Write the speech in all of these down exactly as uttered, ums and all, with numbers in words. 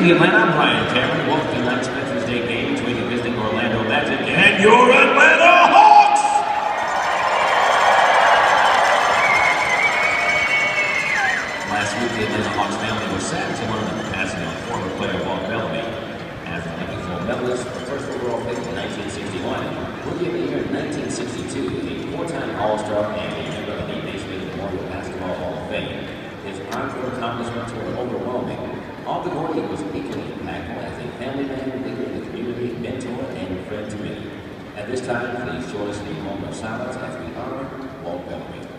the Atlanta, I'm Brian Cameron. Welcome to tonight's Veterans Day game between the visiting Orlando Magic and your Atlanta Hawks! Last week, the Atlanta Hawks family was sad to learn of the passing of former player Walt Bellamy. As an Olympic gold medalist, the first overall pick in nineteen sixty-one, rookie of the year in nineteen sixty-two, a four-time All-Star and a member of the Major League Memorial Basketball Hall of Fame. His honorable accomplishments were overwhelming. All the Gordy was equally impactful as a family man, leader in the community, mentor, and friend to many. At this time, please join us in a moment of silence as we honor Walt Bellamy.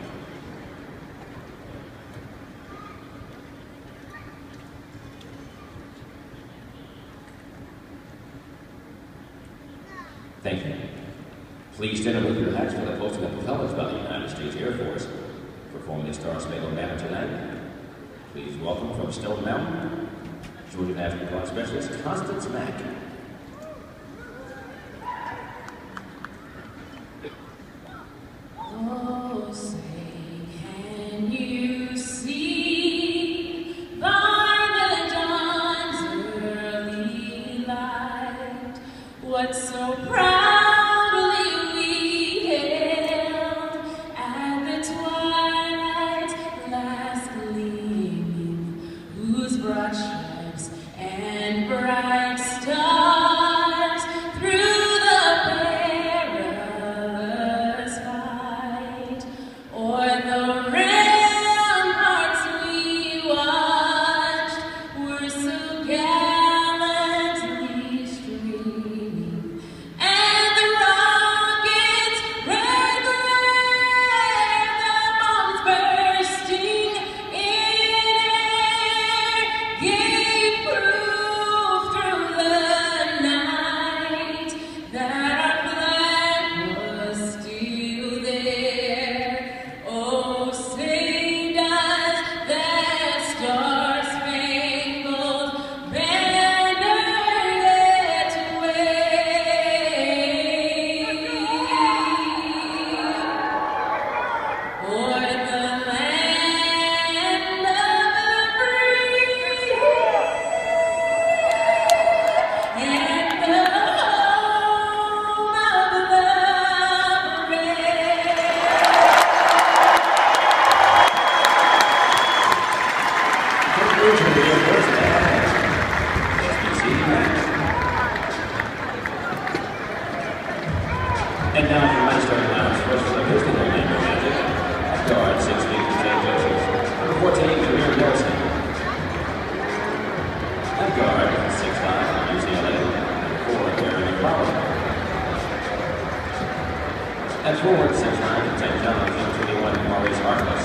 Thank you. Please stand up with your hats for the posting of the colors by the United States Air Force. Performing the Star Spangled Banner tonight, please welcome from Stone Mountain, Georgia National Guard Specialist Constance Mack. Oh, say, can you see by the dawn's early light what so proudly we hailed at the twilight's last gleaming, whose broad stripes and bright stars through the perilous fight o'er the ramparts we watched were so gallantly streaming, and the rockets' red glare, the bombs bursting in air, gave proof through the night that our flag was still there. Oh, say does that star-spangled banner yet wave o'er the land of the free and the home of the brave. Conclusion of the Air Force S B C Max. And now for my starting lineups versus the visiting Orlando Magic. At guard, six feet, Jay Joseph. Number fourteen, Jameer Nelson. At guard, six five, U C L A. Number four, Gary McFarland. At forward, six nine, Saint John's, number twenty-one, Maurice Harkless.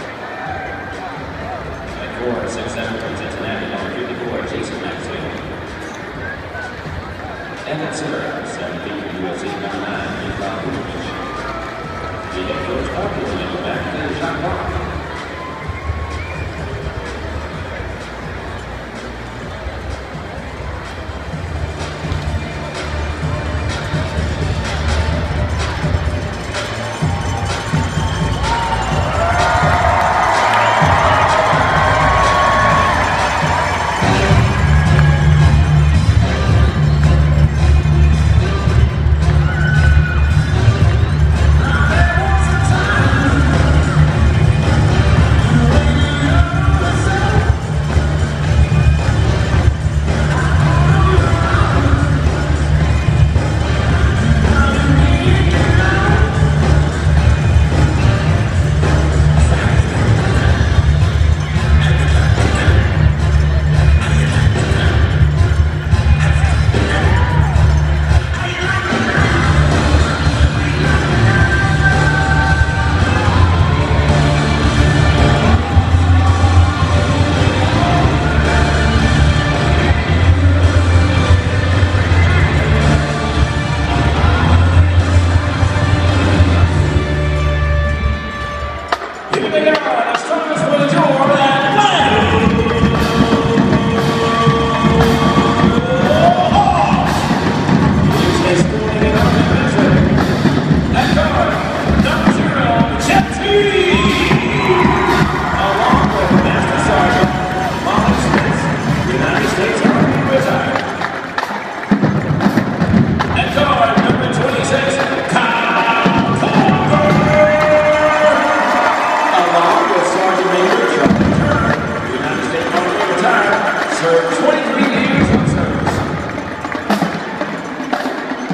At forward, six seven, from Cincinnati, number fifty-four, Jason Maxwell. And at center, seven feet, from U S C, number nine, Nikolai Vukovic. The head coach of the Orlando Magic is Jacques Vaughn. There was a time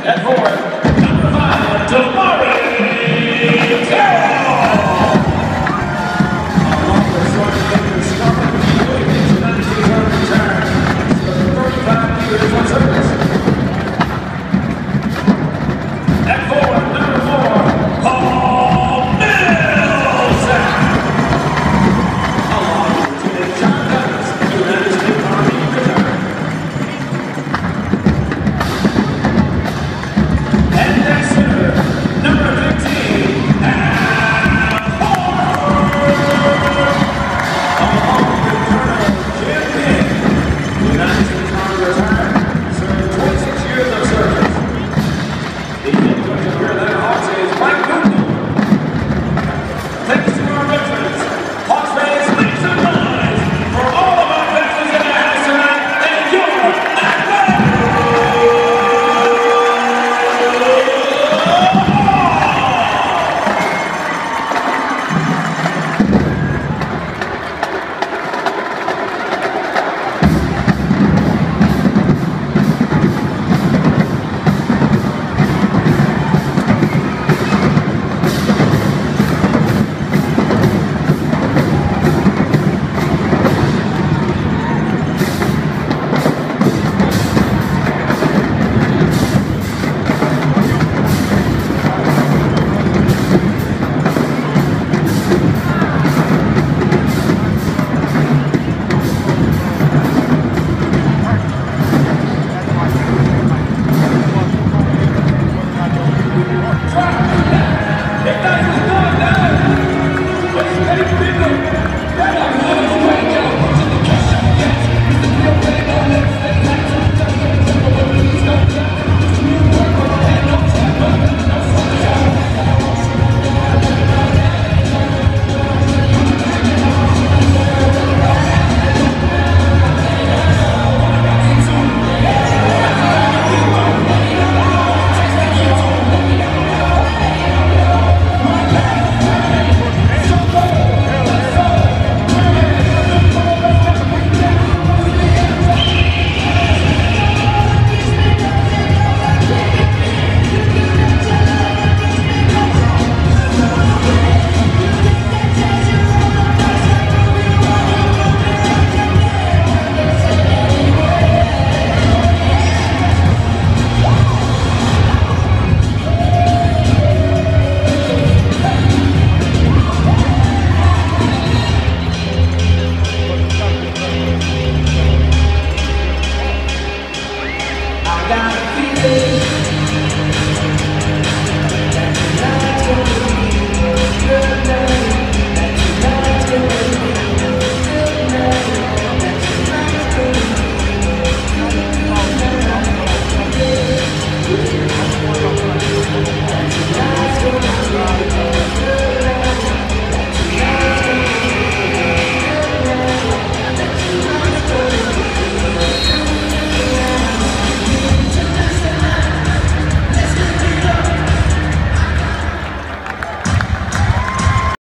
At four, number five, Damari Carroll. Along with short fingers, Scarlett Williams, United States Army retired. thirty-five years on service. At four, number four, Paul Millsap. Along with Lieutenant John Douglas, United States Army retired. And next hitter, number fifteen, Al Horford. Along with Colonel Jim King, United States Army retired, served twenty-six years of service. The University of Carolina Hawks is Mike Newton. Thanks to our veterans, Hawks fans, make some noise for all of our veterans in the house tonight and your I got a feeling.